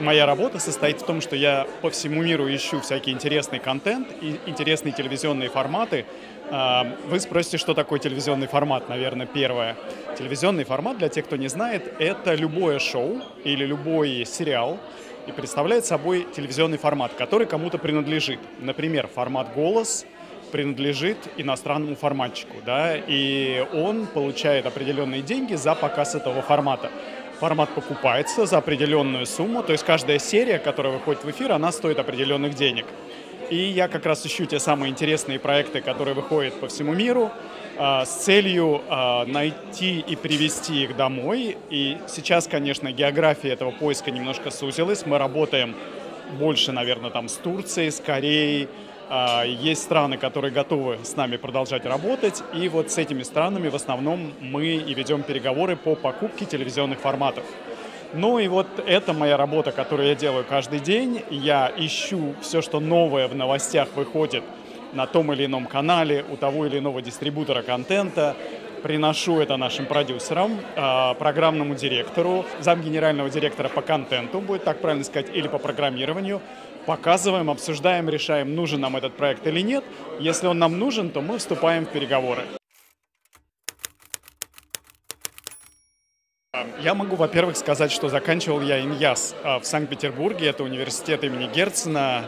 Моя работа состоит в том, что я по всему миру ищу всякий интересный контент и интересные телевизионные форматы. Вы спросите, что такое телевизионный формат, наверное, первое. Телевизионный формат, для тех, кто не знает, это любое шоу или любой сериал, и представляет собой телевизионный формат, который кому-то принадлежит. Например, формат «Голос» принадлежит иностранному форматчику, да, и он получает определенные деньги за показ этого формата. Формат покупается за определенную сумму, то есть каждая серия, которая выходит в эфир, она стоит определенных денег. И я как раз ищу те самые интересные проекты, которые выходят по всему миру, с целью найти и привести их домой. И сейчас, конечно, география этого поиска немножко сузилась. Мы работаем больше, наверное, там с Турцией, с Кореей. Есть страны, которые готовы с нами продолжать работать, и вот с этими странами в основном мы и ведем переговоры по покупке телевизионных форматов. Ну и вот это моя работа, которую я делаю каждый день. Я ищу все, что новое в новостях выходит на том или ином канале, у того или иного дистрибутора контента, приношу это нашим продюсерам, программному директору, замгенерального директора по контенту, будет так правильно сказать, или по программированию. Показываем, обсуждаем, решаем, нужен нам этот проект или нет. Если он нам нужен, то мы вступаем в переговоры. Я могу, во-первых, сказать, что заканчивал я ИНЯС в Санкт-Петербурге, это университет имени Герцена.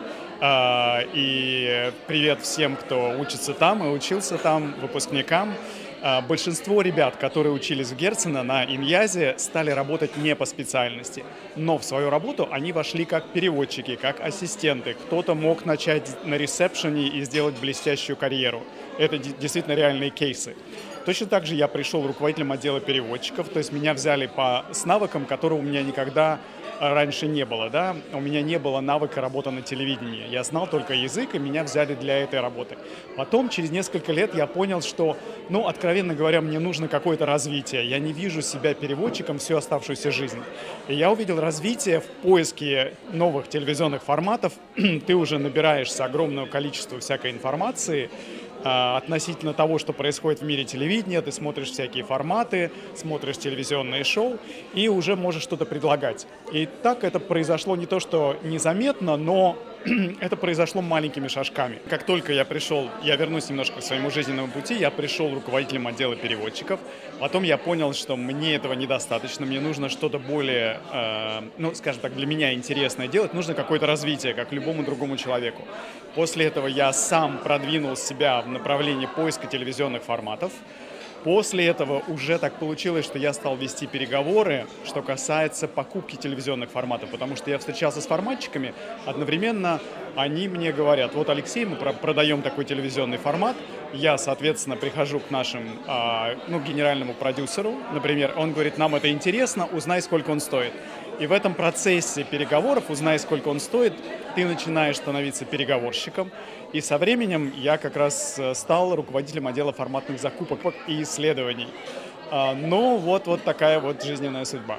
И привет всем, кто учится там и учился там, выпускникам. Большинство ребят, которые учились в Герцена на ИНЯЗе, стали работать не по специальности. Но в свою работу они вошли как переводчики, как ассистенты. Кто-то мог начать на ресепшене и сделать блестящую карьеру. Это действительно реальные кейсы. Точно так же я пришел руководителем отдела переводчиков, то есть меня взяли с навыком, которого у меня никогда раньше не было, да, у меня не было навыка работы на телевидении, я знал только язык, и меня взяли для этой работы. Потом, через несколько лет, я понял, что, откровенно говоря, мне нужно какое-то развитие, я не вижу себя переводчиком всю оставшуюся жизнь. И я увидел развитие в поиске новых телевизионных форматов, ты уже набираешься огромного количества всякой информации, относительно того, что происходит в мире телевидения, ты смотришь всякие форматы, смотришь телевизионные шоу и уже можешь что-то предлагать. И так это произошло не то, что незаметно, но это произошло маленькими шажками. Как только я вернусь немножко к своему жизненному пути, я пришел руководителем отдела переводчиков, потом я понял, что мне этого недостаточно, мне нужно что-то более, скажем так, для меня интересное делать, нужно какое-то развитие, как любому другому человеку. После этого я сам продвинул себя в направлении поиска телевизионных форматов. После этого уже так получилось, что я стал вести переговоры, что касается покупки телевизионных форматов, потому что я встречался с форматчиками, одновременно они мне говорят: вот, Алексей, мы продаем такой телевизионный формат, я, соответственно, прихожу к нашему генеральному продюсеру, например, он говорит: нам это интересно, узнай, сколько он стоит. И в этом процессе переговоров, узнай, сколько он стоит, ты начинаешь становиться переговорщиком. И со временем я как раз стал руководителем отдела форматных закупок и исследований. Вот такая вот жизненная судьба.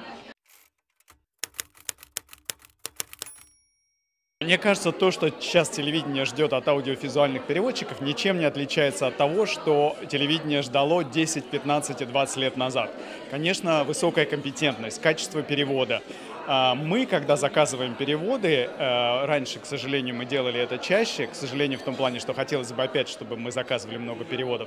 Мне кажется, то, что сейчас телевидение ждет от аудиовизуальных переводчиков, ничем не отличается от того, что телевидение ждало 10, 15 и 20 лет назад. Конечно, высокая компетентность, качество перевода. Мы, когда заказываем переводы, раньше, к сожалению, мы делали это чаще, к сожалению, в том плане, что хотелось бы опять, чтобы мы заказывали много переводов,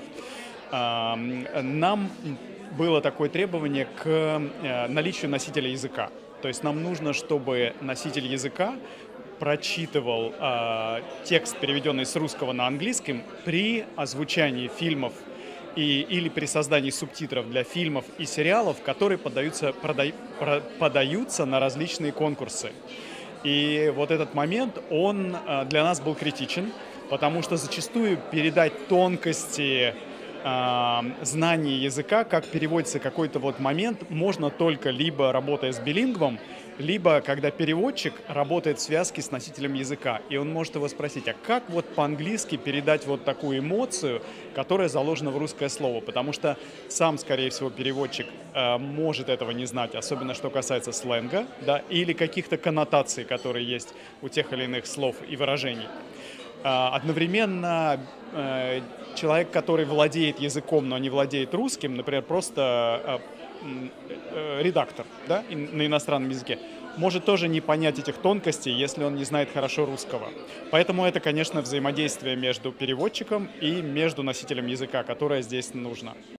нам было такое требование к наличию носителя языка. То есть нам нужно, чтобы носитель языка прочитывал текст, переведенный с русского на английский, при озвучании фильмов или при создании субтитров для фильмов и сериалов, которые подаются на различные конкурсы. И вот этот момент, он для нас был критичен, потому что зачастую передать тонкости знаний языка, как переводится какой-то вот момент, можно только либо работая с билингвом, либо когда переводчик работает в связке с носителем языка, и он может его спросить: а как вот по-английски передать вот такую эмоцию, которая заложена в русское слово? Потому что сам, скорее всего, переводчик может этого не знать, особенно что касается сленга, да, или каких-то коннотаций, которые есть у тех или иных слов и выражений. Одновременно человек, который владеет языком, но не владеет русским, например, просто редактор, да, на иностранном языке, может тоже не понять этих тонкостей, если он не знает хорошо русского. Поэтому это, конечно, взаимодействие между переводчиком и между носителем языка, которое здесь нужно.